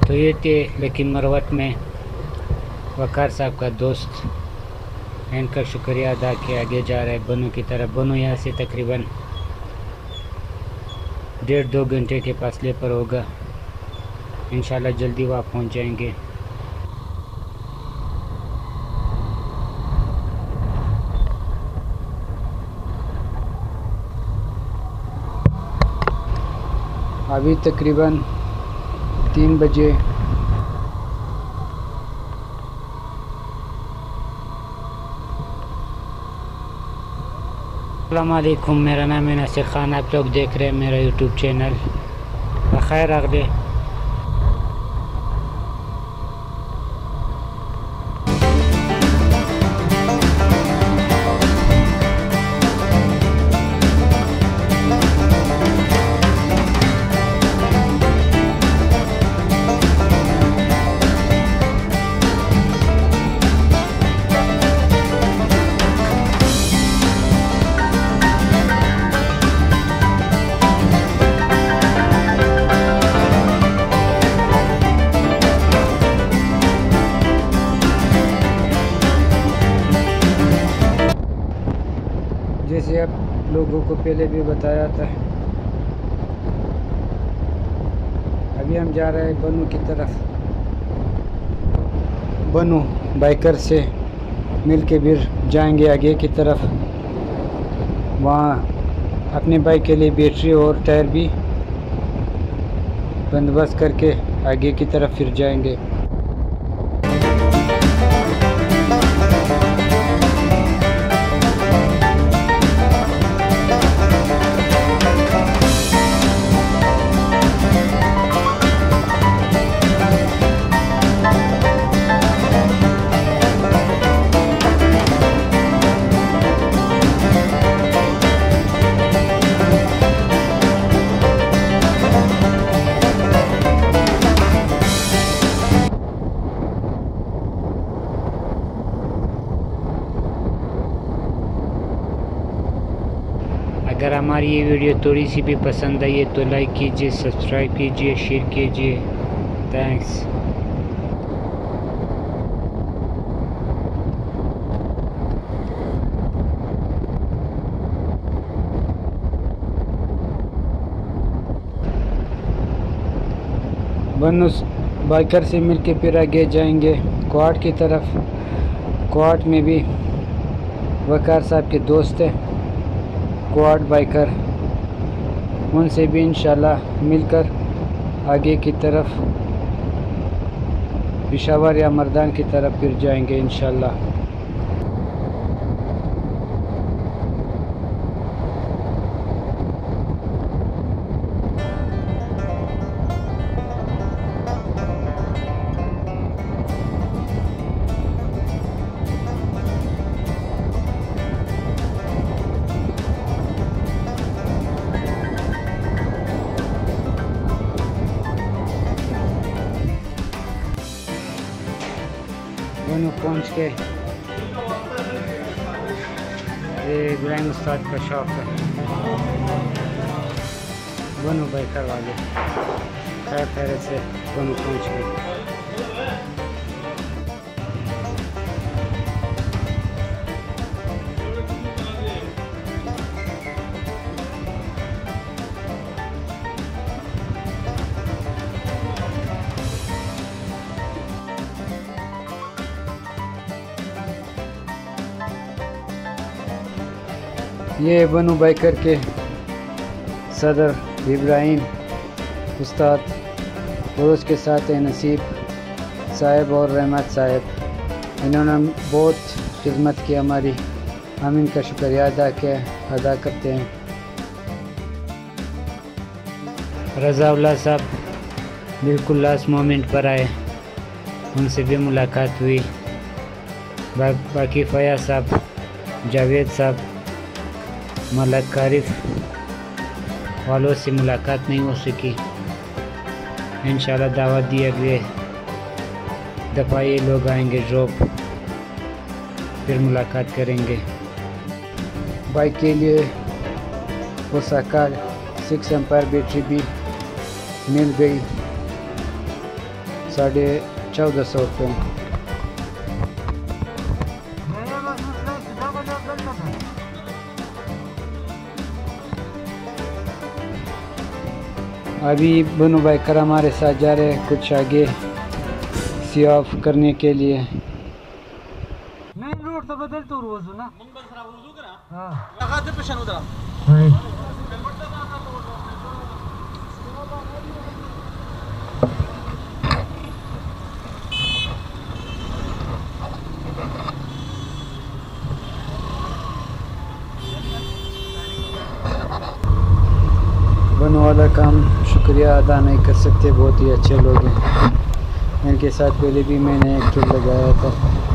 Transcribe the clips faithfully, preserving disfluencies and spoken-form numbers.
तो ये थे लेकिन मरवत में वकार साहब का दोस्त, इनका शुक्रिया अदा किया। आगे जा रहा है बनू की तरफ। बनू यहाँ से तकरीबन डेढ़ दो घंटे के फासले पर होगा। इंशाल्लाह जल्दी वहाँ पहुँच जाएंगे। अभी तकरीबन तीन बजे अस्सलाम वालेकुम, मेरा नाम है नासिर खान। आप लोग देख रहे हैं मेरा यूट्यूब चैनल। बखैर अगले जैसे आप लोगों को पहले भी बताया था, अभी हम जा रहे हैं बनू की तरफ। बनू बाइकर से मिल के फिर जाएंगे आगे की तरफ। वहाँ अपने बाइक के लिए बैटरी और टायर भी बंदोबस्त करके आगे की तरफ फिर जाएंगे। अगर हमारी ये वीडियो थोड़ी सी भी पसंद आई है तो लाइक कीजिए, सब्सक्राइब कीजिए, शेयर कीजिए। थैंक्स। बनू बाइकर से मिलके फिर आगे जाएंगे क्वाड की तरफ। क्वाड में भी वकार साहब के दोस्त हैं क्वाड बाइकर, उनसे भी इंशाल्लाह मिलकर आगे की तरफ पेशावर या मर्दान की तरफ फिर जाएंगे इंशाल्लाह। दोनों पहुँच के ये इब्राहिम उस्ताद का शॉप है। दोनों बाइकर वाले खैर खैर से दोनों पहुँच गए। ये बनू बाइकर के सदर इब्राहिम उस्ताद और उसके साथ है नसीब साहब और रहमत साहब। इन्होंने बहुत खिदमत की हमारी, हम इनका शुक्रिया अदा किया अदा करते हैं। रज़ाउल्लाह साहब बिल्कुल लास्ट मोमेंट पर आए, उनसे भी मुलाकात हुई। बा, बाकी फयाज साहब, जावेद साहब, मलक कारिफ वालों से मुलाकात नहीं हो सकी। इंशाल्लाह दावत दी अगले दफ़ा ये लोग आएंगे ड्रॉप, फिर मुलाकात करेंगे। बाइक के लिए ओसाका सिक्स एम्पायर बैटरी भी मिल गई। साढ़े चौदह सौ रुपये। अभी बनु भाई कर हमारे साथ जा रहे हैं कुछ आगे सी ऑफ करने के लिए। मेन रोड तो बदल तो रोज ना हां बनो वाला काम शुक्रिया अदा नहीं कर सकते, बहुत ही अच्छे लोग हैं। इनके साथ पहले भी मैंने एक ट्रिप लगाया था,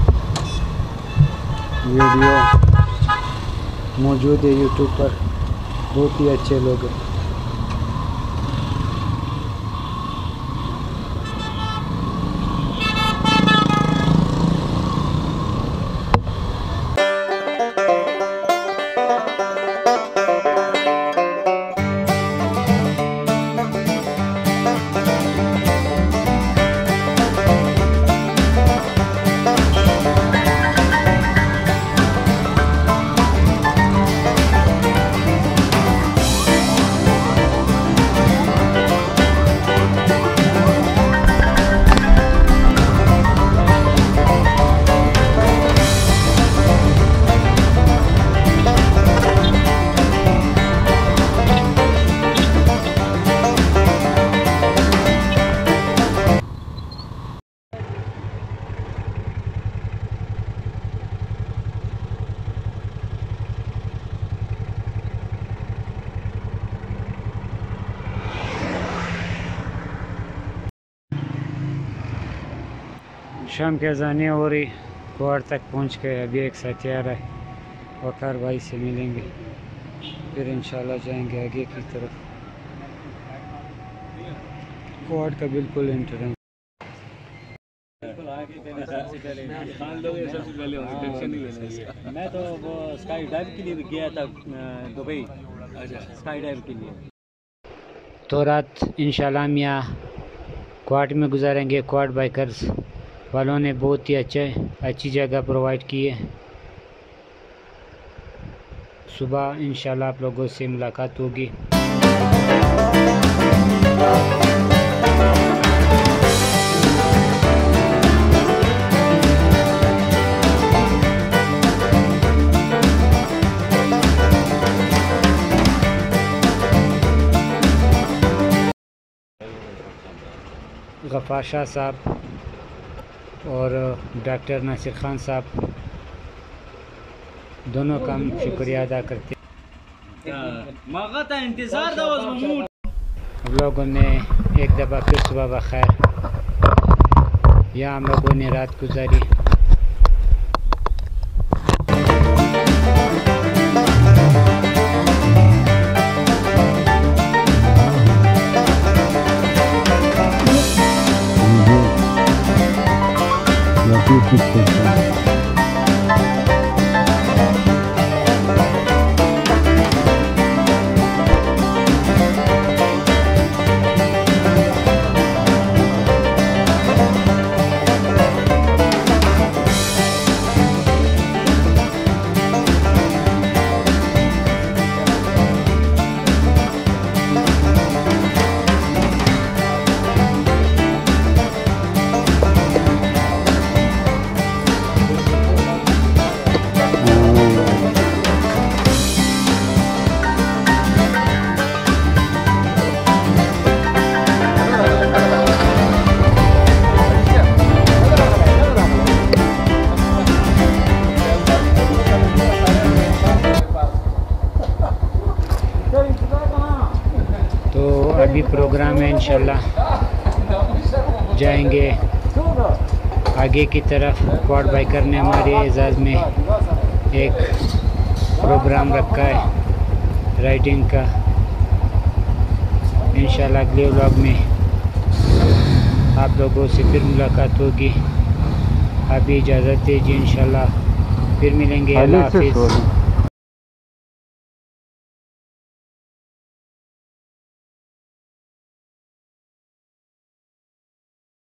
वीडियो मौजूद है यूट्यूब पर। बहुत ही अच्छे लोग हैं। शाम के अजाने हो रही, क्वाड तक पहुंच गए। अभी एक साथ आ रहा है, वकार भाई से मिलेंगे, फिर इंशाल्लाह जाएंगे आगे की तरफ। क्वाड का बिल्कुल एंट्रेंस। मैं तो वो स्काई डाइव के लिए गया था दुबई, स्काई डाइव के लिए। तो रात इंशाल्लाह हम यहाँ क्वाड में गुजारेंगे। क्वाड बाइकर्स वालों ने बहुत ही अच्छे अच्छी जगह प्रोवाइड की है। सुबह इंशाल्लाह आप लोगों से मुलाकात होगी। गफ्फार शाह साहब और डॉक्टर नासिर खान साहब दोनों का हम शुक्रिया अदा करते हैं। हम लोगों ने एक दफ़ा फिर सुबह बखैर यहाँ हम लोगों ने रात गुजारी। अभी प्रोग्राम है, इंशाल्लाह जाएंगे आगे की तरफ। क्वाड बाइकर ने हमारे एजाज़ में एक प्रोग्राम रखा है राइडिंग का। इंशाल्लाह अगले व्लॉग में आप लोगों से फिर मुलाकात होगी। अभी इजाज़त दीजिए, इंशाल्लाह फिर मिलेंगे। अल्लाह हाफिज़।